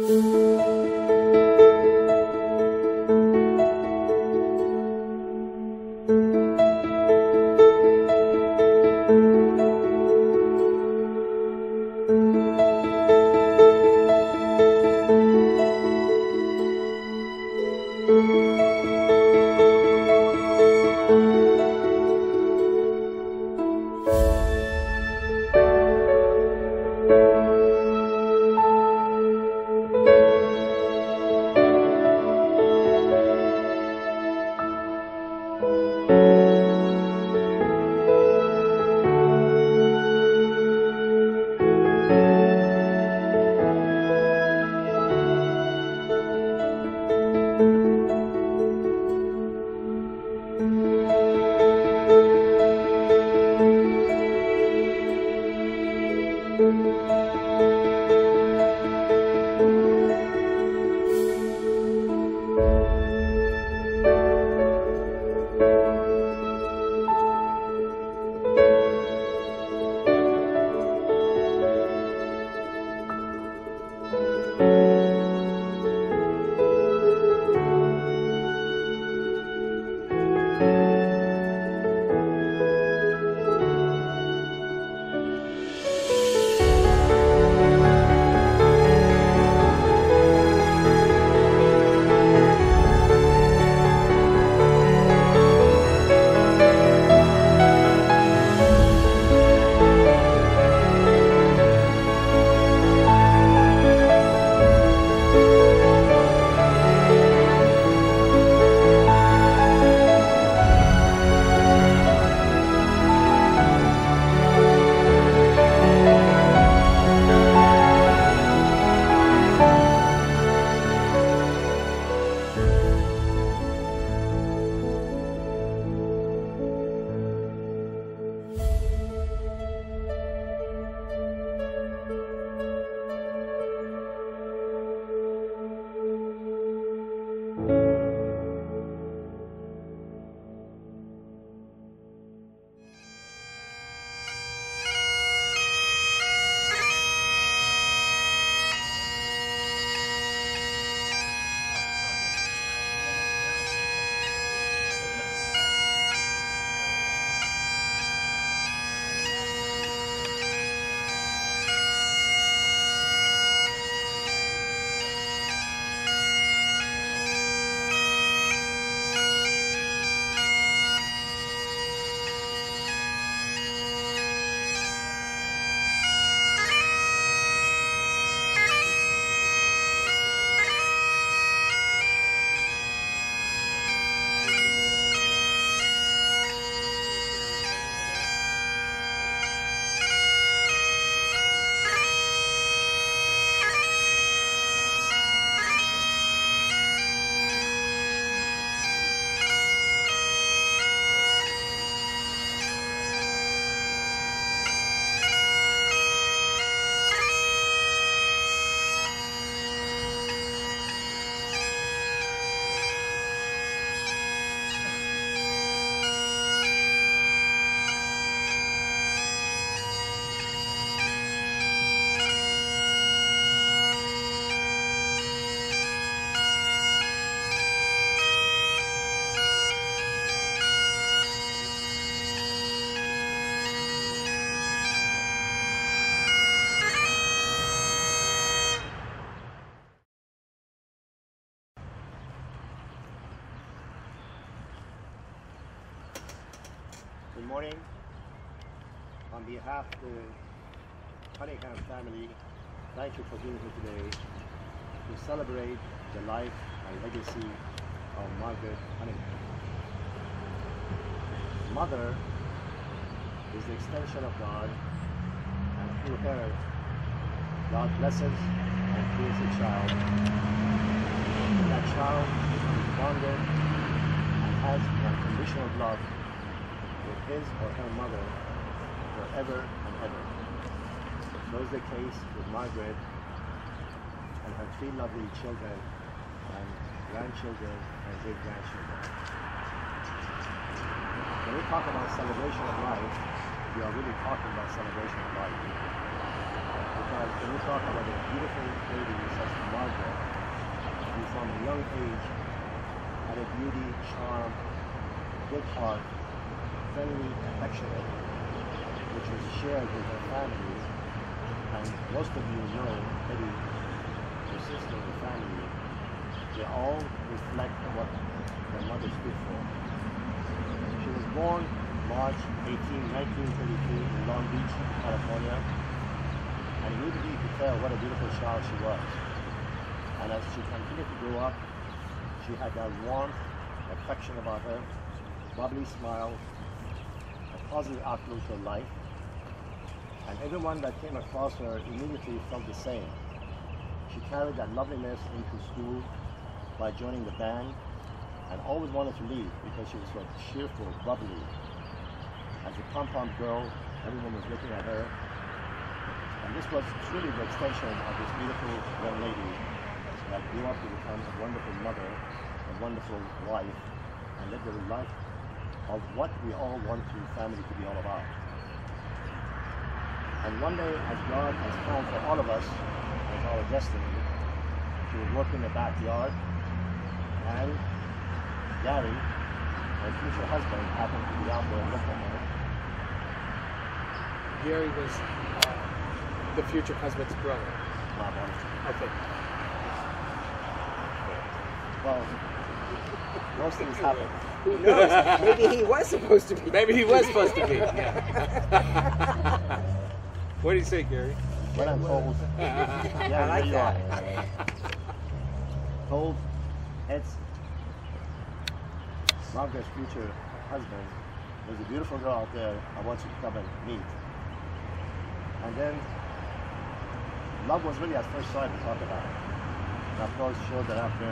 Good morning. On behalf of the Cunningham family, thank you for being here today to celebrate the life and legacy of Margaret Cunningham. Mother is the extension of God, and through her, God blesses and creates a child. And that child is bonded and has unconditional love with his or her mother forever and ever. So is the case with Margaret and her three lovely children and grandchildren and great-grandchildren. When we talk about celebration of life, we are really talking about celebration of life. Because when we talk about a beautiful lady such as Margaret, who from a young age had a beauty, charm, good heart, friendly, affectionate, which was shared with her family. And most of you know Eddie, her sister, her family, they all reflect what their mother stood for. She was born March 18, 1933 in Long Beach, California, and immediately you could tell what a beautiful child she was. And as she continued to grow up, she had that warmth, affection about her, bubbly smile, a positive outlook to life, and everyone that came across her immediately felt the same. She carried that loveliness into school by joining the band, and always wanted to leave because she was so cheerful, bubbly. As a pom-pom girl, everyone was looking at her. And this was truly the extension of this beautiful young lady that grew up to become a wonderful mother, a wonderful wife, and lived a life of what we all want family to be all about. And one day, as God has planned for all of us, as our destiny, she would work in the backyard, and Gary, her future husband, happened to be out there and looked at her. Gary was the future husband's brother. Okay. Well, most things happen. Who knows? Maybe he was supposed to be. Maybe he was supposed to be. Yeah. What do you say, Gary? When I'm told, yeah, I like you that. are. Told Ed's Margaret's future husband, there's a beautiful girl out there I want you to come and meet. And then love was really at first sight to talk about. And of course showed that after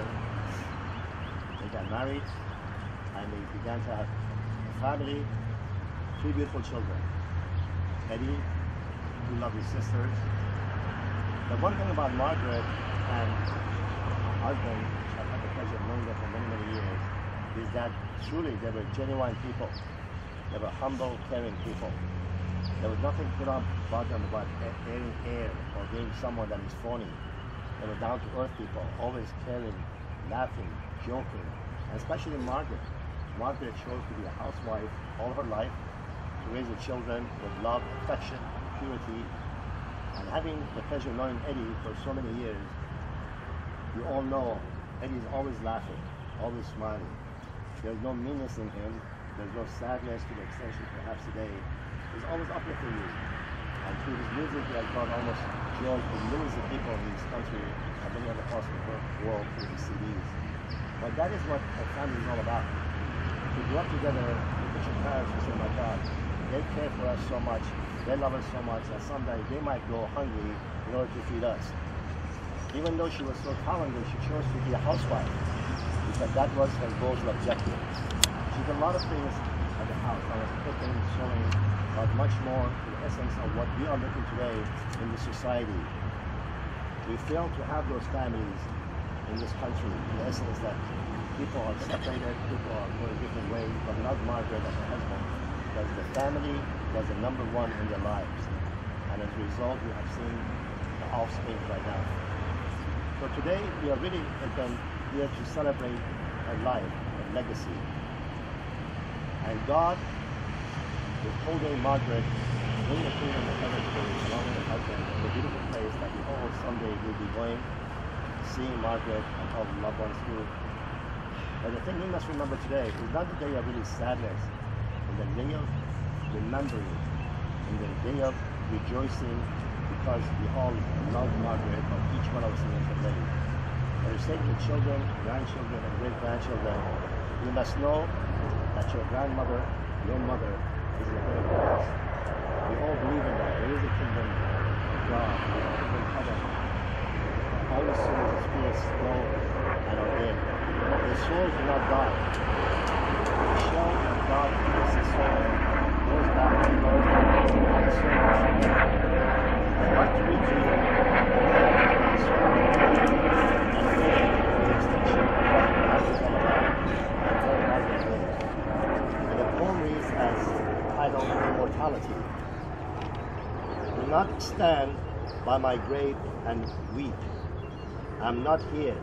they got married and they began to have a family, 3 beautiful children. Eddie, 2 lovely sisters. The one thing about Margaret and her husband, I've had the pleasure of knowing them for many, many years, is that truly they were genuine people. They were humble, caring people. There was nothing put on about them about airing air or being someone that is phony. They were down-to-earth people, always caring, laughing, joking, and especially Margaret. Margaret chose to be a housewife all her life, to raise the children with love, affection, purity, and having the pleasure of knowing Eddie for so many years, you all know Eddie is always laughing, always smiling. There's no meanness in him, there's no sadness to the extension perhaps today. He's always uplifting you. And through his music he has brought almost joy to millions of people in this country and many other parts of the world through his CDs. But that is what a family is all about. We grew up together, look at your parents and say, my God, they care for us so much, they love us so much that someday they might go hungry in order to feed us. Even though she was so talented, she chose to be a housewife because that was her goal and objective. She did a lot of things at the house. I was cooking, sewing, but much more to the essence of what we are looking today in the society. We fail to have those families in this country, in the essence that people are separated, people are going different ways, but not Margaret and her husband, because the family was the number one in their lives. And as a result, we have seen the offspring right now. So today, we are really again here to celebrate her life, her legacy. And God is holding Margaret in the kingdom of heaven along with her husband in a beautiful place that we all someday will be going, seeing Margaret and all the loved ones through. But the thing we must remember today is not the day of really sadness, in the day of remembering, in the day of rejoicing, because we all love Margaret, or each one of us in this lady. For the sake of your children, grandchildren, and great-grandchildren, you must know that your grandmother, your mother, is in heaven with us. We all believe in that. There is a kingdom of God, there is a kingdom of heaven. All the souls and spirits go and are there. Their souls do not die. The shell of God is the soul, goes back and goes back, and the soul is there. I'd like to read to you the story and the extension of what life is all about and where Margaret lives. And the poem reads as titled Immortality. Do not stand by my grave and weep. I'm not here.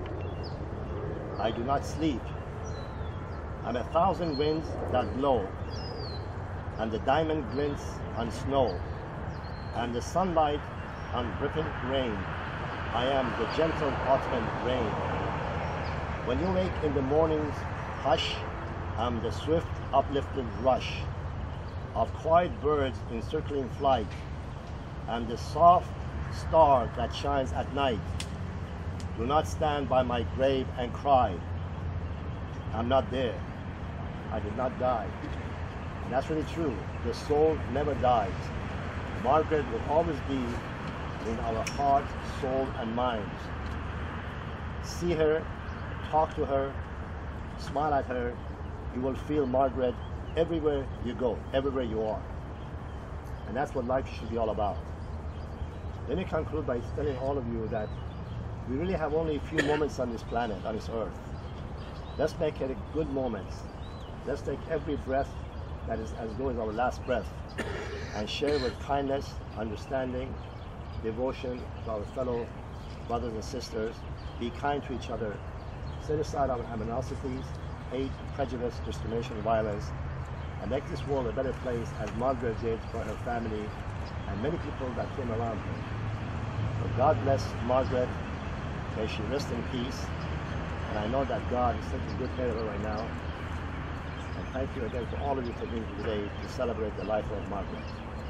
I do not sleep. I'm 1,000 winds that blow, and the diamond glints on snow, and the sunlight on dripping rain. I am the gentle autumn rain. When you wake in the morning's hush, I'm the swift uplifted rush of quiet birds in circling flight, and the soft star that shines at night. Do not stand by my grave and cry. I'm not there. I did not die. And that's really true. The soul never dies. Margaret will always be in our hearts, soul, and minds. See her, talk to her, smile at her. You will feel Margaret everywhere you go, everywhere you are. And that's what life should be all about. Let me conclude by telling all of you that we really have only a few moments on this planet, on this earth. Let's make it a good moments. Let's take every breath that is as good as our last breath and share with kindness, understanding, devotion to our fellow brothers and sisters. Be kind to each other. Set aside our animosities, hate, prejudice, discrimination, violence, and make this world a better place as Margaret did for her family and many people that came around her. So God bless Margaret. May she rest in peace. And I know that God is taking good care of her right now. And thank you again to all of you for being here today to celebrate the life of Margaret.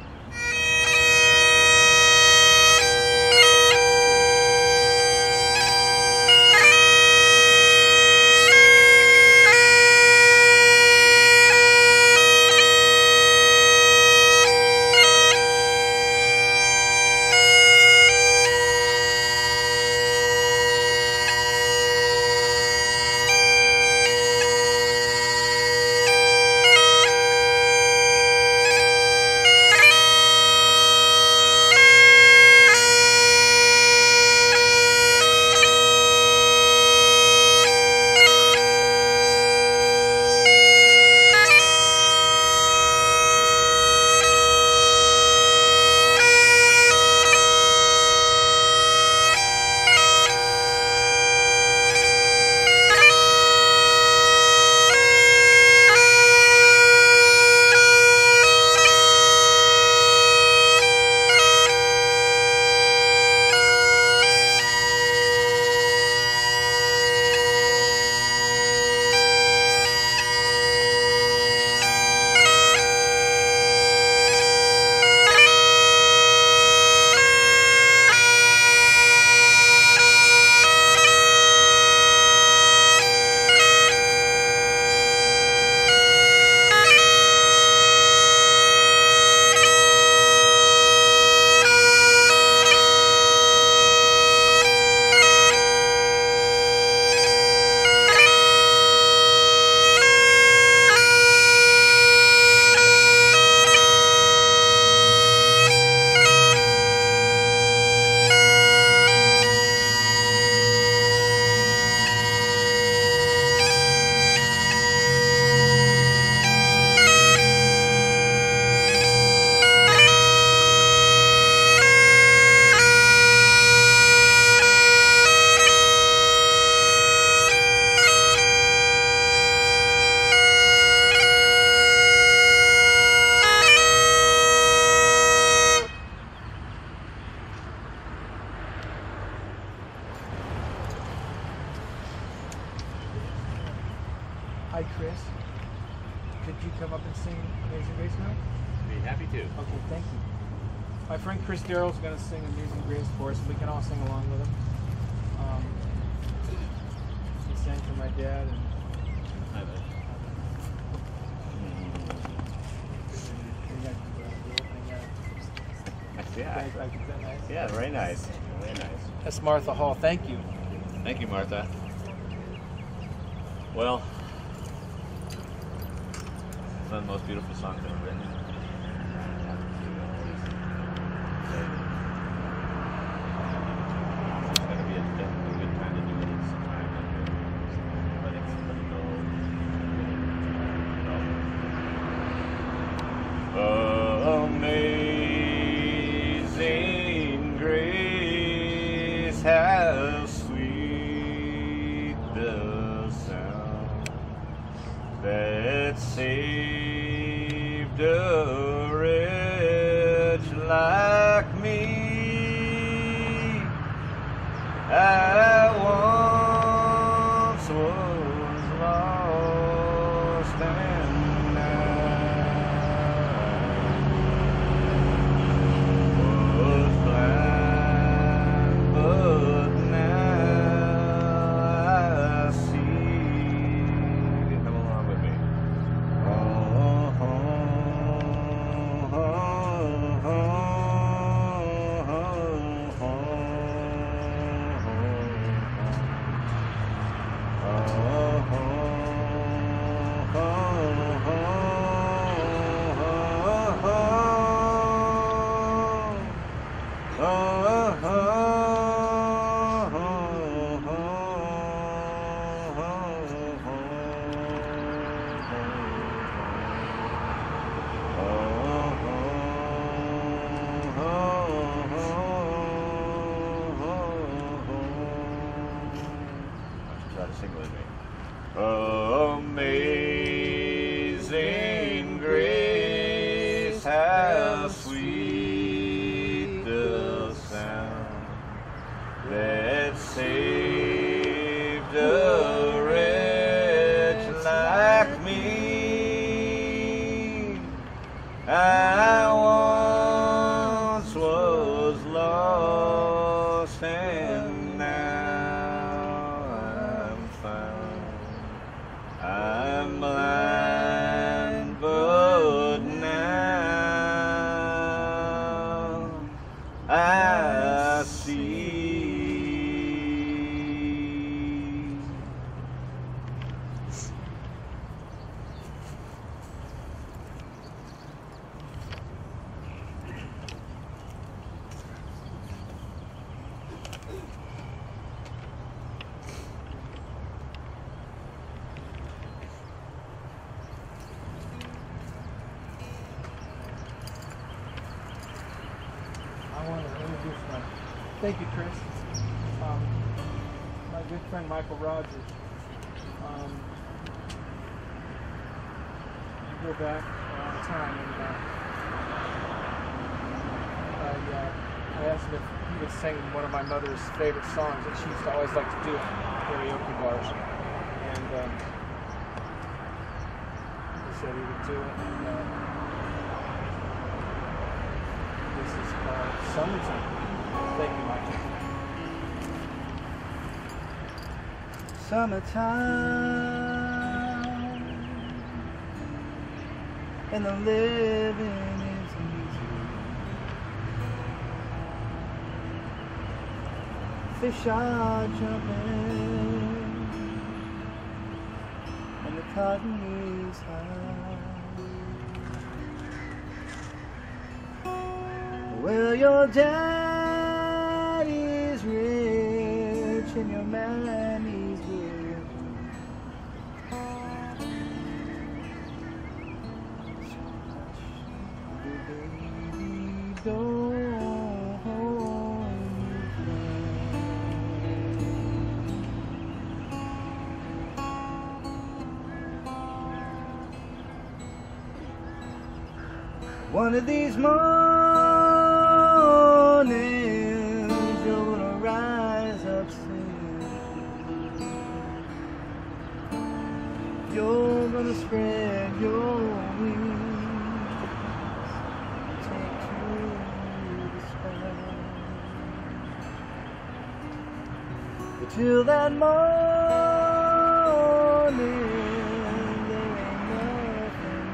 Hi, Chris. Could you come up and sing Amazing Grace now? Be happy to. Okay, thank you. My friend Chris Darrell's going to sing Amazing Grace for us, and we can all sing along with him. He sang for my dad, and Yeah, very nice. Very nice. that's Martha Hall. Thank you. Thank you, Martha. Well, it's one of the most beautiful songs ever written. It's going to be a good time to do it sometime. Letting somebody go. Amazing grace. how sweet the sound that saved a wretch like me. I once was lost and I was blind, but now I see. Come along with me. Try to sing with me. Amazing grace, how sweet the sound that saved a wretch like me. I once was lost and now I'm blind, but now I see. I want to introduce thank you, Chris. My good friend Michael Rogers. You go back a long time, and I asked him if he would sing one of my mother's favorite songs that she used to always like to do at karaoke bars. And he said he would do it. And, this is called Summertime. Thank you, Michael. Summertime, and the living is easy. Fish are jumping, and the cotton is high. Well, your daddy's rich and your mammy's rich. Baby, don't hold me down. One of these mornings you're gonna rise up soon. You're gonna spread your wings, take to the sky. But till that morning, there ain't nothing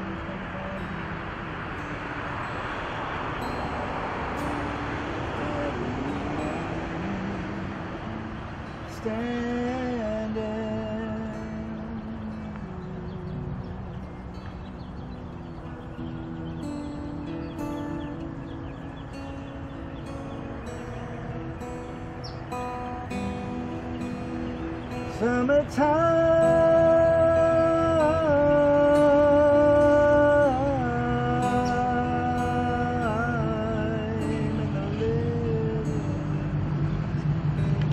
standing. Summertime, and the living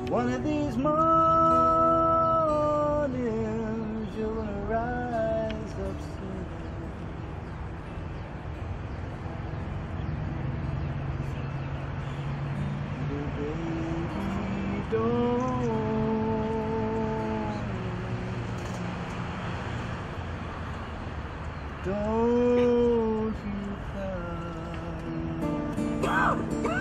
One of these mornings you're gonna rise up soon. Little baby, don't you cry.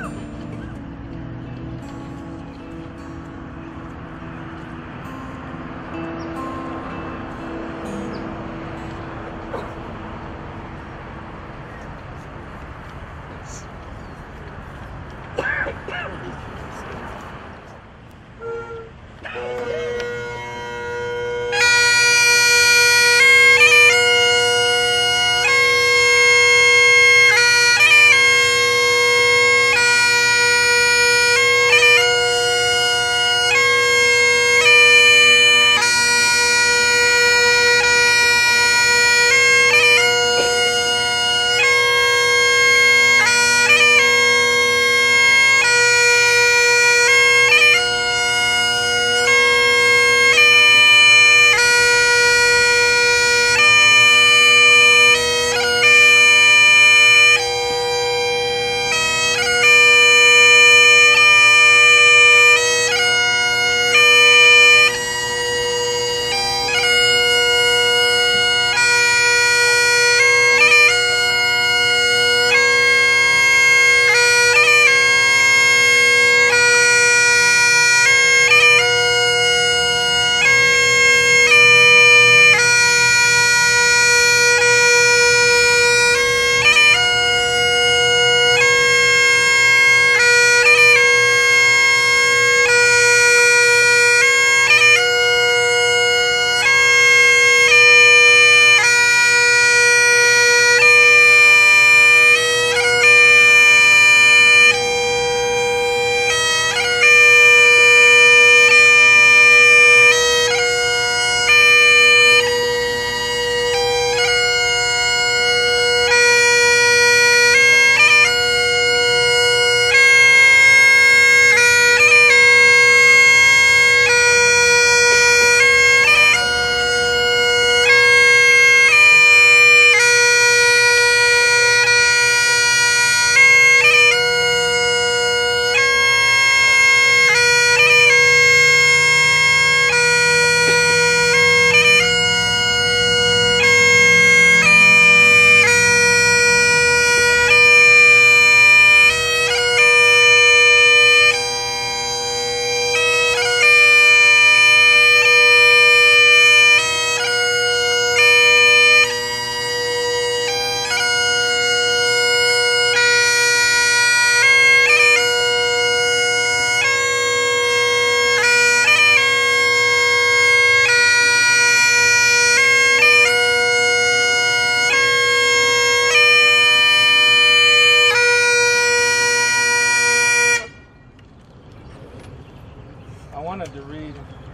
To read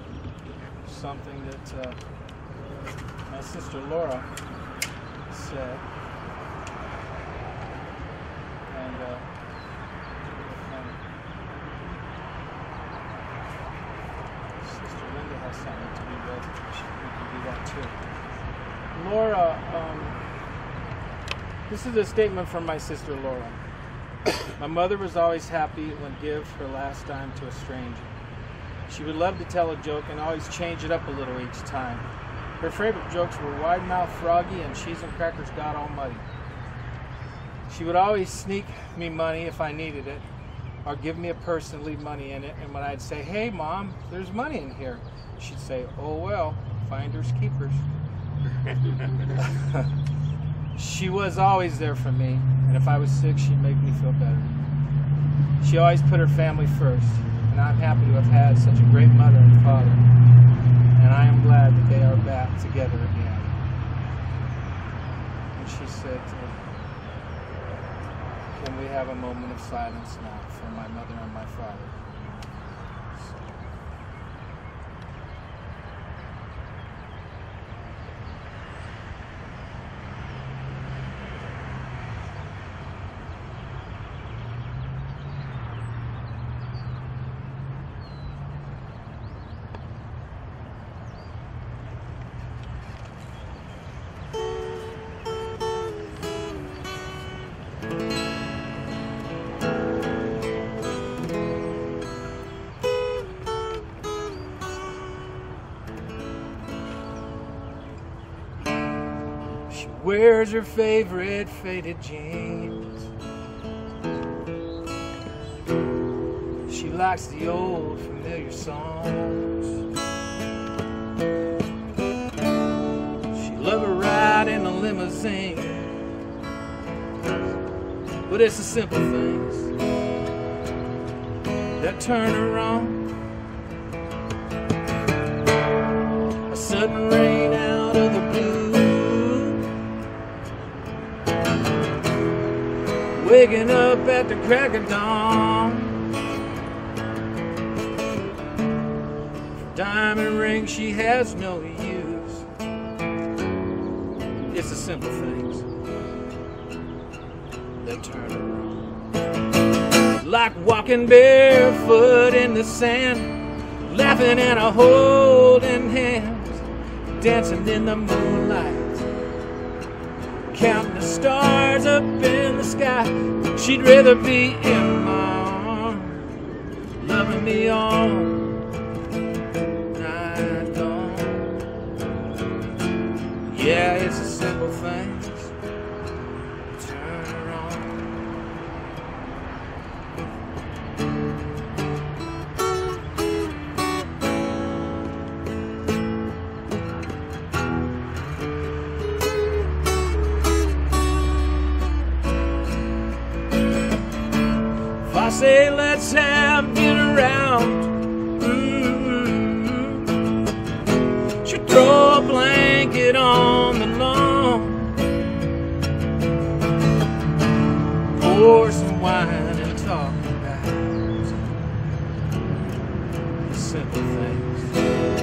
something that my sister Laura said, and Sister Linda has something to be read. We can do that too. Laura, this is a statement from my sister Laura. My mother was always happy when give her last dime to a stranger. She would love to tell a joke and always change it up a little each time. Her favorite jokes were Wide Mouth Froggy and Cheese and Crackers Got All Muddy. She would always sneak me money if I needed it, or give me a purse and leave money in it, and when I'd say, "Hey Mom, there's money in here," she'd say, "Oh well, finders keepers." She was always there for me, and if I was sick, she'd make me feel better. She always put her family first, and I'm happy to have had such a great mother and father, and I am glad that they are back together again. And she said, "Can we have a moment of silence now for my mother and my father?" wears her favorite faded jeans. She likes the old familiar songs. She loves a ride in a limousine. But it's the simple things that turn her on. A sudden rain out of the blue, waking up at the crack of dawn. Diamond ring she has no use. It's the simple things that turn her on. Like walking barefoot in the sand, laughing and a holding hands, dancing in the moonlight, counting the stars up in the sky. She'd rather be in my arms, loving me all night long. Yeah, it's the simple things that turn her on. If I say let's have dinner around, she'll throw a blanket on the lawn, pour some wine and talk about the simple things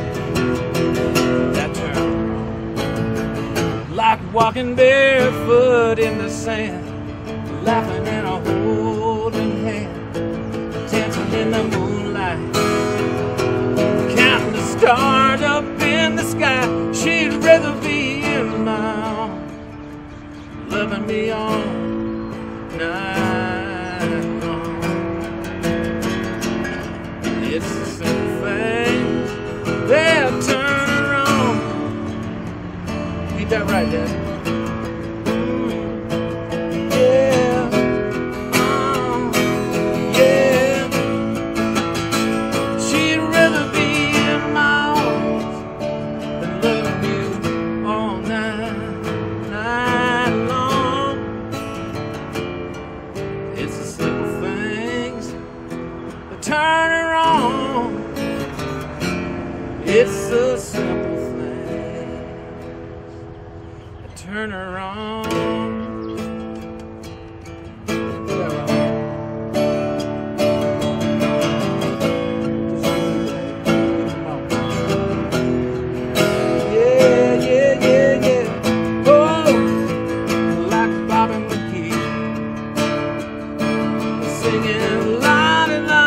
that turn her on. Like walking barefoot in the sand, laughing and a holding hand, dancing in the moonlight, counting the stars up in the sky. She'd rather be in my arms, loving me all night long. It's the simple things that turn her on. Ain't that right, Dad? It's the simple things that turn her on. Yeah, yeah, yeah, yeah. Oh, like Bobby McGee singing la la la.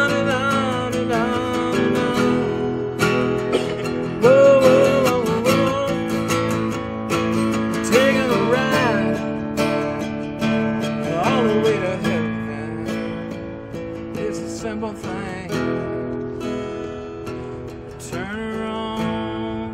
Simple thing, turn her on.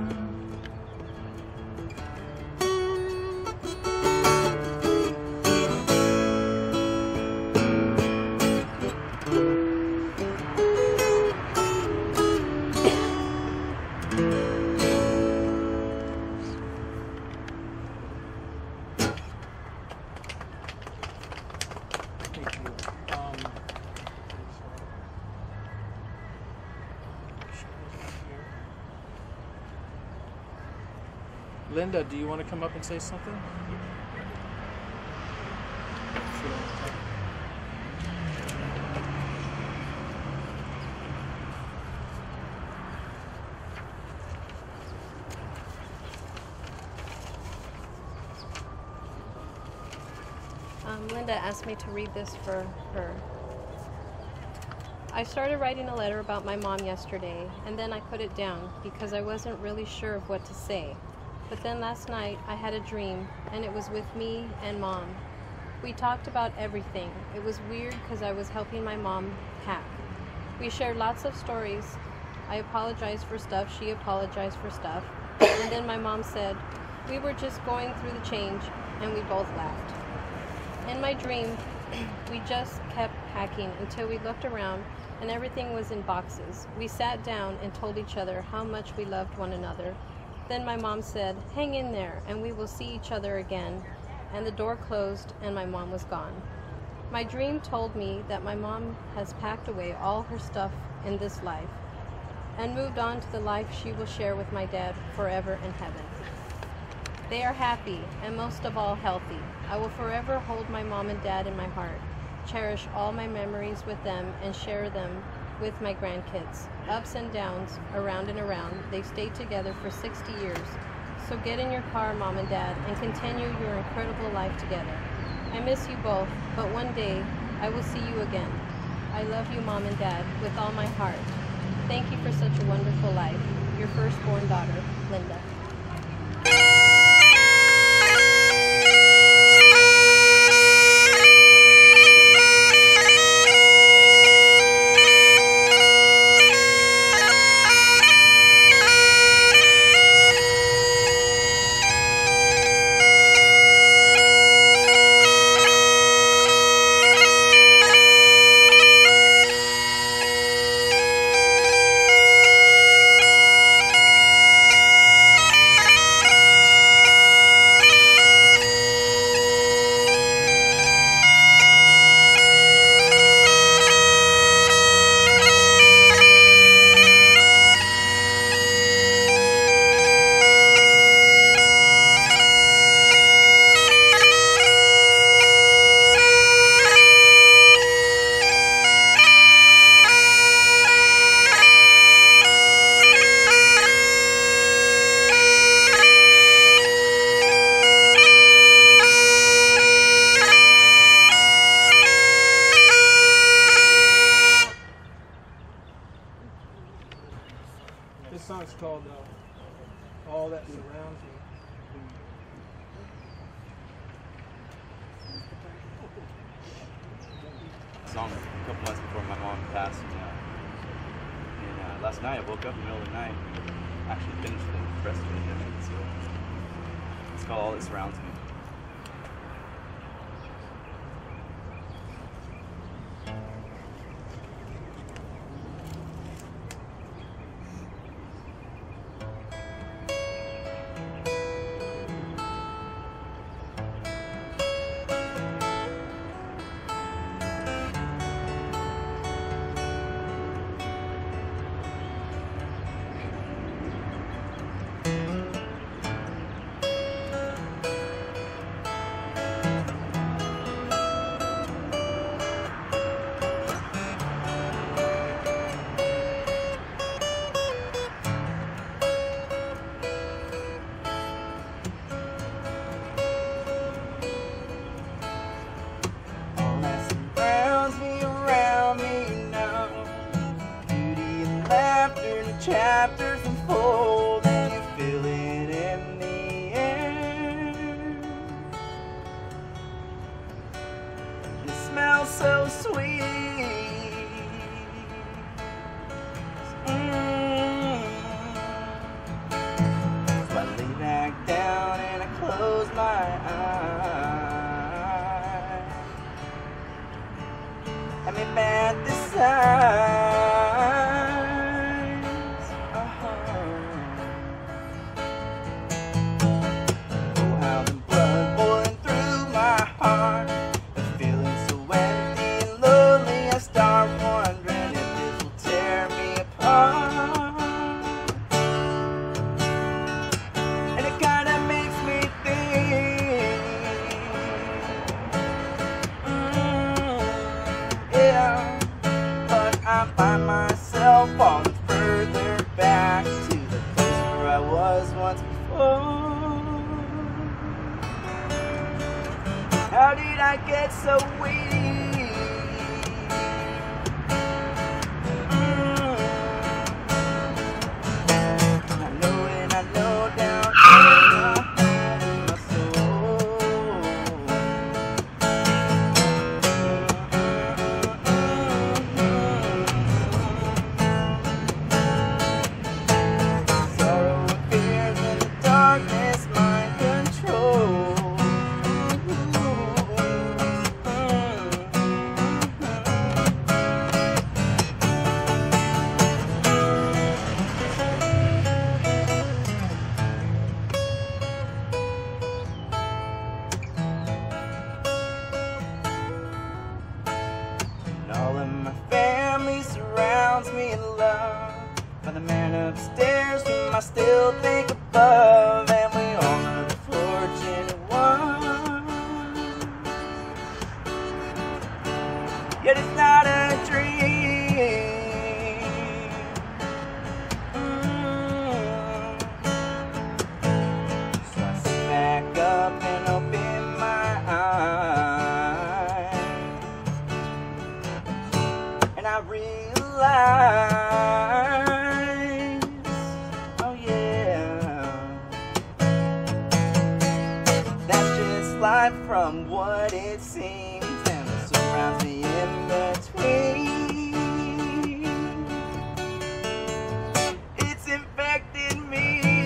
Linda, do you want to come up and say something? Linda asked me to read this for her. I started writing a letter about my mom yesterday, and then I put it down because I wasn't really sure of what to say. But then last night I had a dream, and it was with me and Mom. We talked about everything. It was weird because I was helping my mom pack. We shared lots of stories. I apologized for stuff, she apologized for stuff. And then my mom said, We were just going through the change, and we both laughed. In my dream, we just kept packing until we looked around and everything was in boxes. We sat down and told each other how much we loved one another. Then my mom said, "Hang in there and we will see each other again." And the door closed and my mom was gone. My dream told me that my mom has packed away all her stuff in this life and moved on to the life she will share with my dad forever in heaven. They are happy and most of all healthy. I will forever hold my mom and dad in my heart, cherish all my memories with them, and share them with my grandkids. Ups and downs, around and around, they've stayed together for 60 years. So get in your car, Mom and Dad, and continue your incredible life together. I miss you both, but one day I will see you again. I love you, Mom and Dad, with all my heart. Thank you for such a wonderful life. Your firstborn daughter, Linda. This song's called All That Surrounds Me. Song a couple months before my mom passed. And last night I woke up in the middle of the night and actually finished the rest of it. So it's called All That Surrounds Me. Chapters unfold and you feel it in the air. It smells so sweet. So I lay back down and I close my eyes. I'm in bed this side. I find myself falling further back to the place where I was once before. How did I get so weak? I know and I know down in my soul. Sorrow and fears and the darkness, my From the man upstairs whom I still think above, and we all know the fortunate one. Yet it's not a dream. So I sit back up and open my eyes, and I realize, oh yeah, that's just life from what it seems, and it surrounds me in between. It's infected me.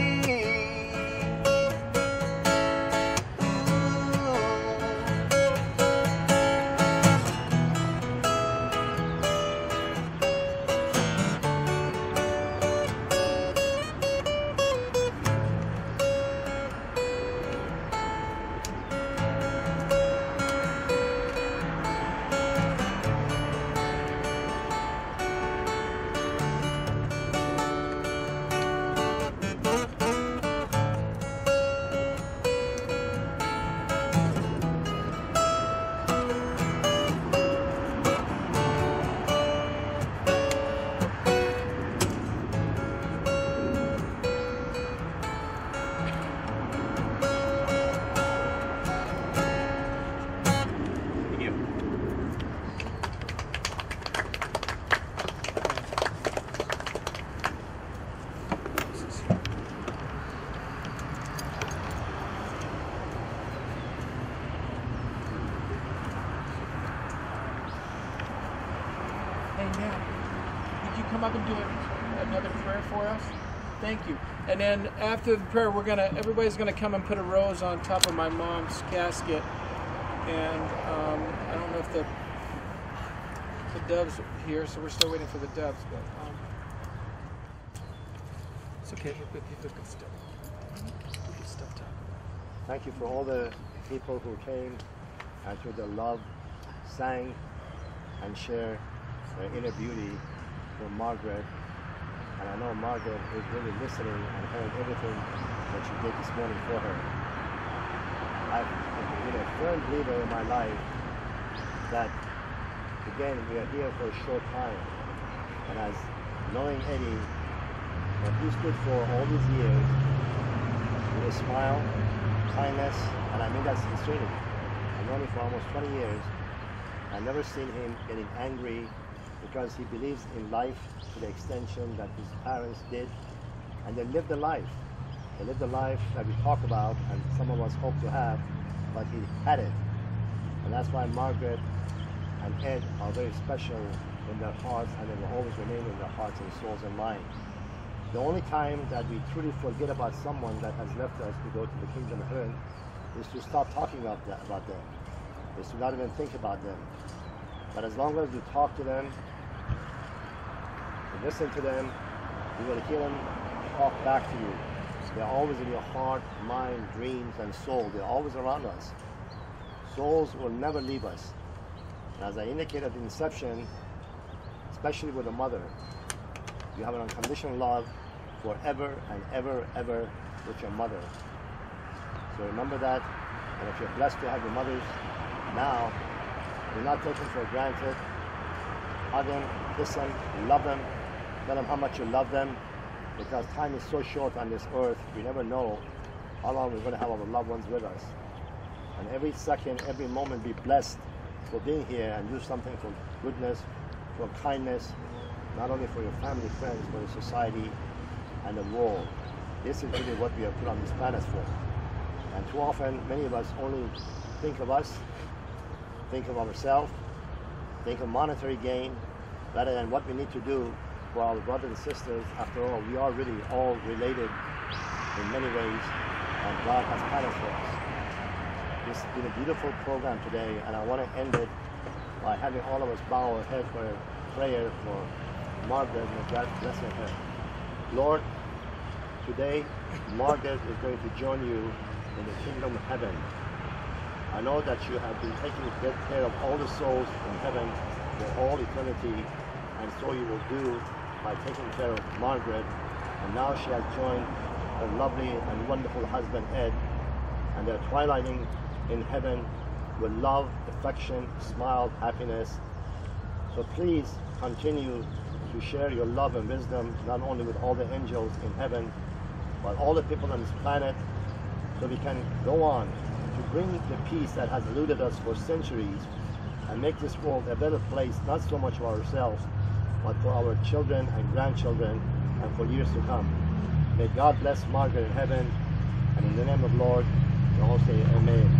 Hey, now, would you come up and do another prayer for us? Thank you. And then after the prayer, everybody's gonna come and put a rose on top of my mom's casket. And I don't know if the doves are here, so we're still waiting for the doves. But it's okay. We've got good stuff. Good stuff to talk about. Thank you for all the people who came and through their love sang and shared their inner beauty for Margaret. And I know Margaret is really listening and heard everything that you did this morning for her. I've been a firm believer in my life that, again, we are here for a short time. And as knowing Eddie, what he stood for all these years, with a smile, kindness, and I mean that sincerely. I've known him for almost 20 years. I've never seen him getting angry because he believes in life to the extension that his parents did, and they lived a life. They lived a life that we talk about and some of us hope to have, but he had it. And that's why Margaret and Ed are very special in their hearts, and they will always remain in their hearts and souls and minds. The only time that we truly forget about someone that has left us to go to the kingdom of heaven is to stop talking about them, is to not even think about them. But as long as you talk to them, you listen to them, you will hear them talk back to you. They're always in your heart, mind, dreams, and soul. They're always around us. Souls will never leave us. And as I indicated at the inception, especially with a mother, you have an unconditional love forever and ever, ever with your mother. So remember that, and if you're blessed to have your mothers now, do not take them for granted. Hug them, kiss them, love them, tell them how much you love them, because time is so short on this earth, we never know how long we're going to have our loved ones with us. And every second, every moment, be blessed for being here and do something for goodness, for kindness, not only for your family, friends, but the society and the world. This is really what we are put on this planet for. And too often, many of us only think of us, think of ourselves, think of monetary gain, rather than what we need to do for our brothers and sisters. After all, we are really all related in many ways, and God has planned for us. This has been a beautiful program today, and I want to end it by having all of us bow our head for a prayer for Margaret and God blessing her. Lord, today Margaret is going to join you in the kingdom of heaven. I know that you have been taking good care of all the souls in heaven for all eternity, and so you will do by taking care of Margaret, and now she has joined her lovely and wonderful husband Ed, and they're twilighting in heaven with love, affection, smile, happiness. So please continue to share your love and wisdom, not only with all the angels in heaven, but all the people on this planet, so we can go on to bring the peace that has eluded us for centuries and make this world a better place, not so much for ourselves, but for our children and grandchildren and for years to come. May God bless Margaret in heaven, and in the name of the Lord, we all say amen.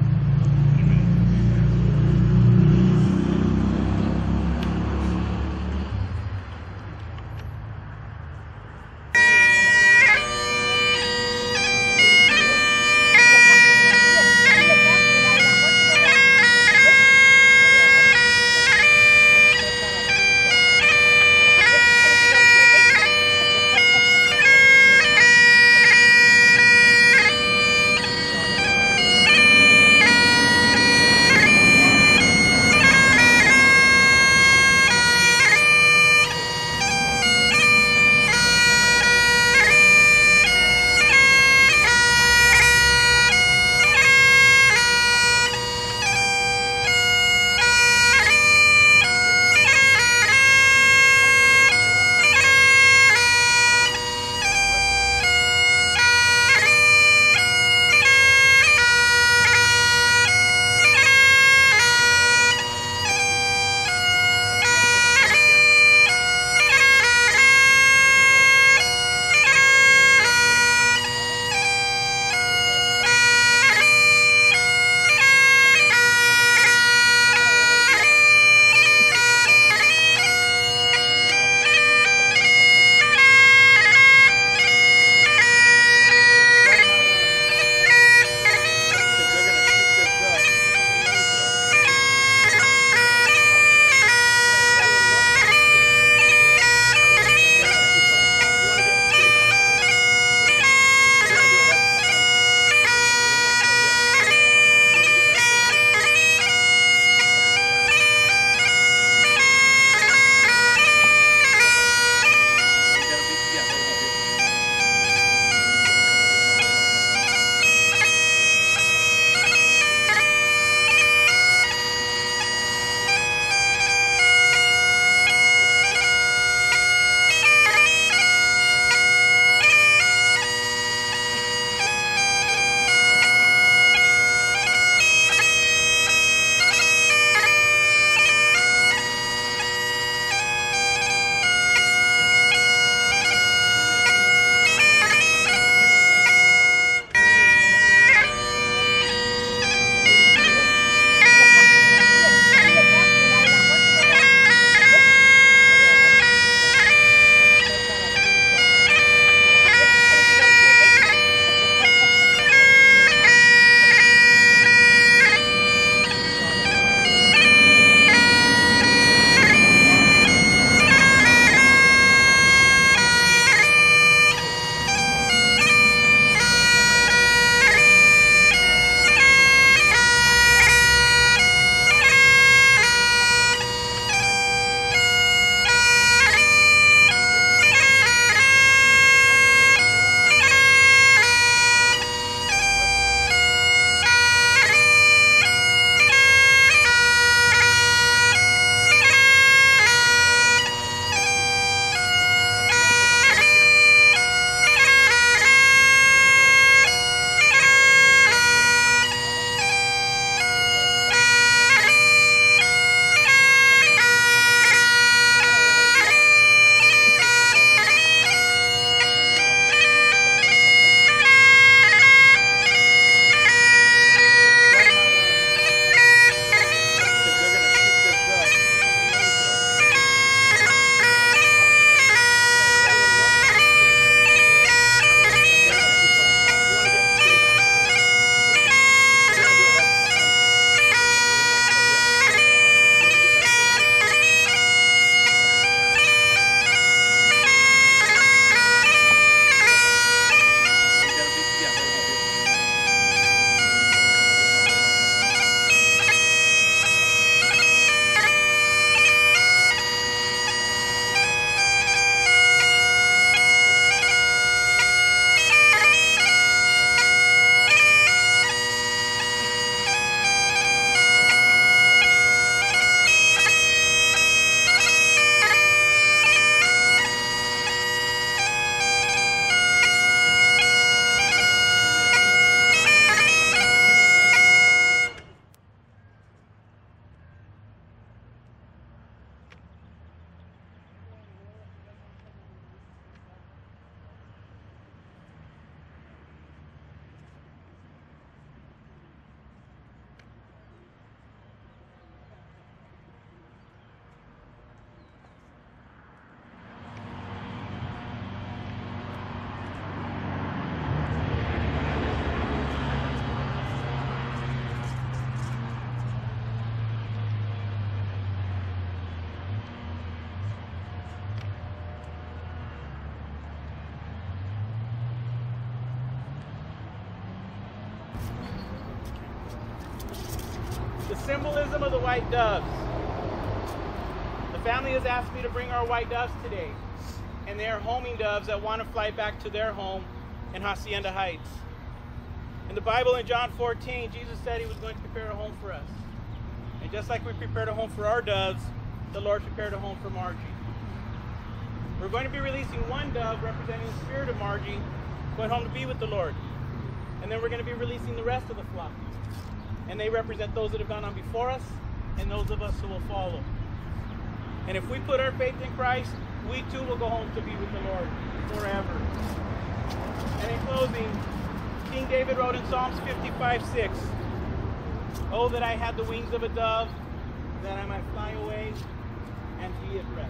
The symbolism of the white doves. The family has asked me to bring our white doves today, and they are homing doves that want to fly back to their home in Hacienda Heights. In the Bible in John 14, Jesus said he was going to prepare a home for us. And just like we prepared a home for our doves, the Lord prepared a home for Margie. We're going to be releasing one dove representing the spirit of Margie, going home to be with the Lord. And then we're going to be releasing the rest of the flock. And they represent those that have gone on before us and those of us who will follow. And if we put our faith in Christ, we too will go home to be with the Lord forever. And in closing, King David wrote in Psalms 55:6, "Oh, that I had the wings of a dove, that I might fly away and be at rest."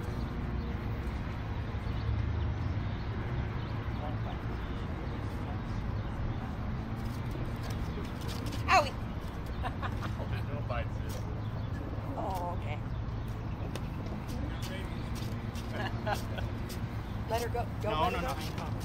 Owie. No bites. Oh, okay. Let her go. Don't let her go.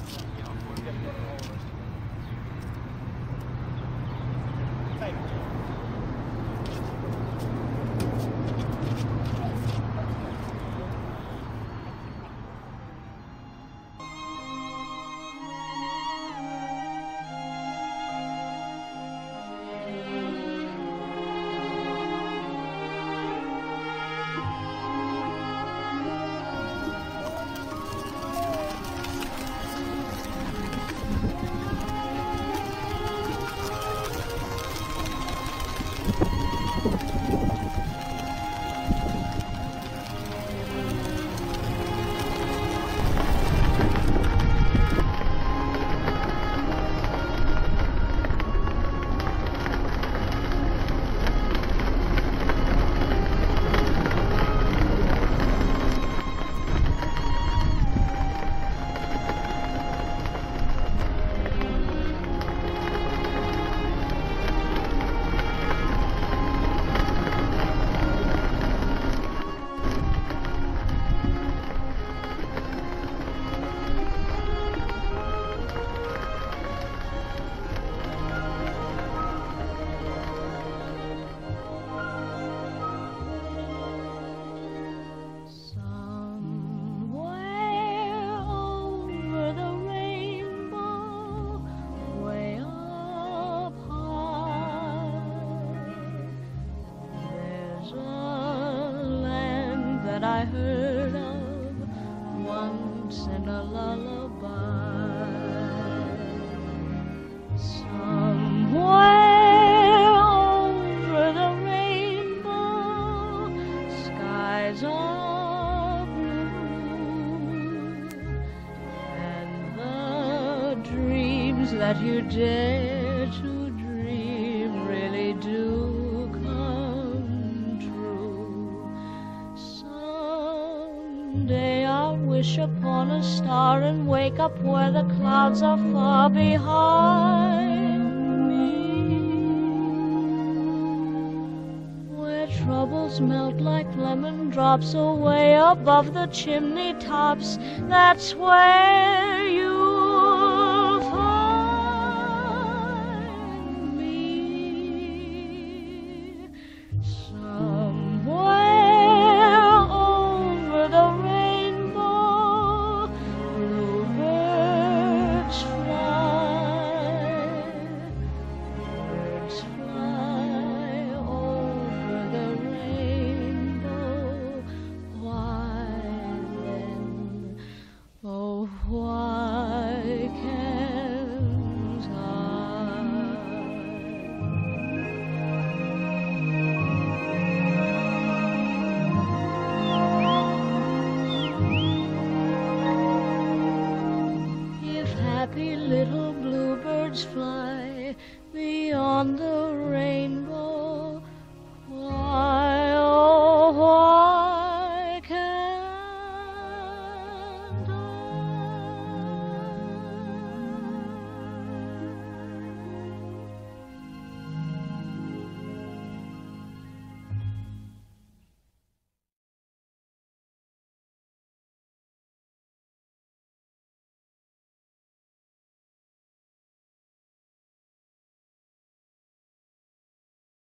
I heard of once in a lullaby. Somewhere over the rainbow, skies are blue, and the dreams that you dare to dream really do come true. Someday I'll wish upon a star and wake up where the clouds are far behind me, where troubles melt like lemon drops away above the chimney tops. That's where you'll find me. Somewhere over the rainbow, bluebirds fly. Birds fly over the rainbow. Why then, oh, why can't I? If happy little bluebirds fly beyond the rainbow,